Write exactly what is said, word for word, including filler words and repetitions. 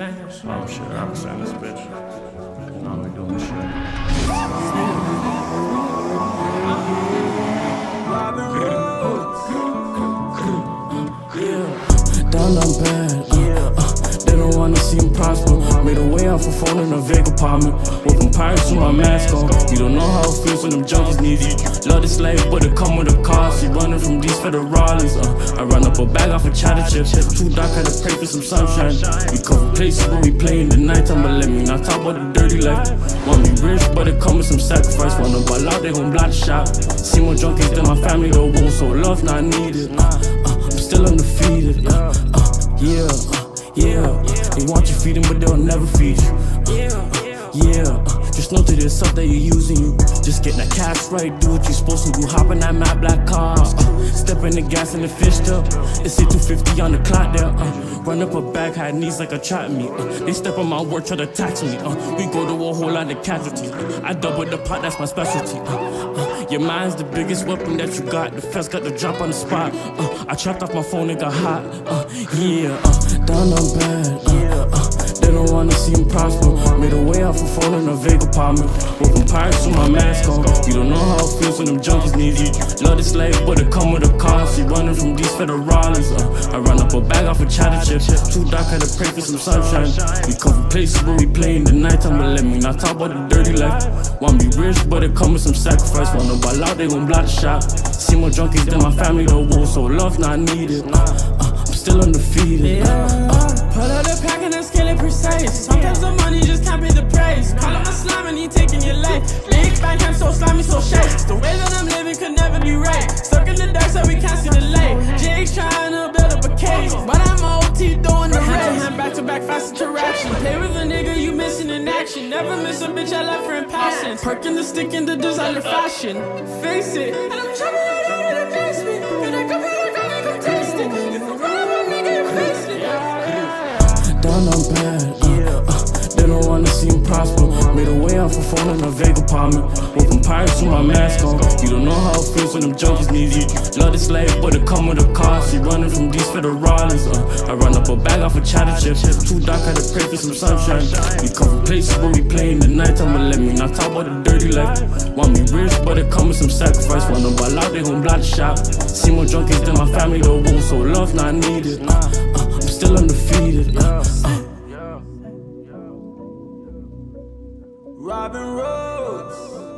Oh shit, I'm inside this bitch. You know we doing shit. Yeah, down I'm bad. Uh, uh, they don't wanna see him prosper. Made a way off a phone in a Vega apartment. With pirates with my mask on. You don't know how it feels when them junkies need you. Love this life, but it come with a cost. You running from these federales. Uh, I run up a bag off a cheddar chip. Too dark, had to pray for some sunshine. We cover places when we play in the nighttime, but let me not talk about the dirty life. Want me rich, but it come with some sacrifice. Wanna ball out, they gon' block the shop. See more junkies than my family, though. Whoa, so love not needed. Uh, uh, I'm still undefeated. Uh, uh, yeah, uh, yeah. They want you feeding, but they'll never feed you. Uh, uh, yeah, uh, just know that it's something you're using you. Just get that cash right, do what you're supposed to do. Hop in that matte black car, uh, step in the gas and the fish up. It's two fifty on the clock there. Uh, run up a bag, had knees like a trap me. Uh, they step on my work, try to tax me. Uh, we go to a whole lot of casualties. Uh, I double the pot, that's my specialty. Uh, uh, your mind's the biggest weapon that you got. The feds got the drop on the spot. Uh, I trapped off my phone and got hot. Uh, yeah, uh, down on bad. Uh, uh, they don't wanna see him prosper. Made a way off a phone in a Vega apartment. With pirates with my mask on. You don't know how it feels when them junkies need you. Love this life, but it come with a cost. You running from these federales. Uh, I run up a bag off a cheddar chip. Too dark, had to pray for some sunshine. We cover places where we play in the nighttime, but let me not talk about the dirty life. Want me rich, but it come with some sacrifice. Wanna ball out, they gon' block the shop. See more junkies than my family, though. Whoa, so love not needed. Uh, uh, I'm still undefeated. Uh, uh, Pull out the pack and the scale it precise. Sometimes the money just can't pay the price. Call him a slime and he taking your life. Big bang, I'm so slimy, so shake. The way that I'm living could never be right. Stuck in the dark so we can't see the light. Jake's trying to build up a case, but I'm O T doing the race. Hand back to back, fast interaction. Play with a nigga, you missing in action. Never miss a bitch, I left her in passion. Perking the stick in the designer fashion. Face it, and I'm trying to out in the basement. Can I come here, come here, come taste it. If you run up on me, get face it. down I'm bad. Uh, uh, they don't wanna see him prosper. Made a way off a phone in a Vega apartment. With pirates with my mask on. You don't know how it feels when them junkies need you. Love this life, but it come with a cost. You running from these federales. Uh, I run up a bag off a cheddar chip. Too dark, had to pray for some sunshine. We cover places where we play in the nighttime, but let me not talk about the dirty life. Want me rich, but it come with some sacrifice. Wanna ball out, they gon' block the shop. See more junkies than my family, though. Whoa, so love not needed. Uh, uh, I'm still undefeated. Uh, uh. Robin Rhodes.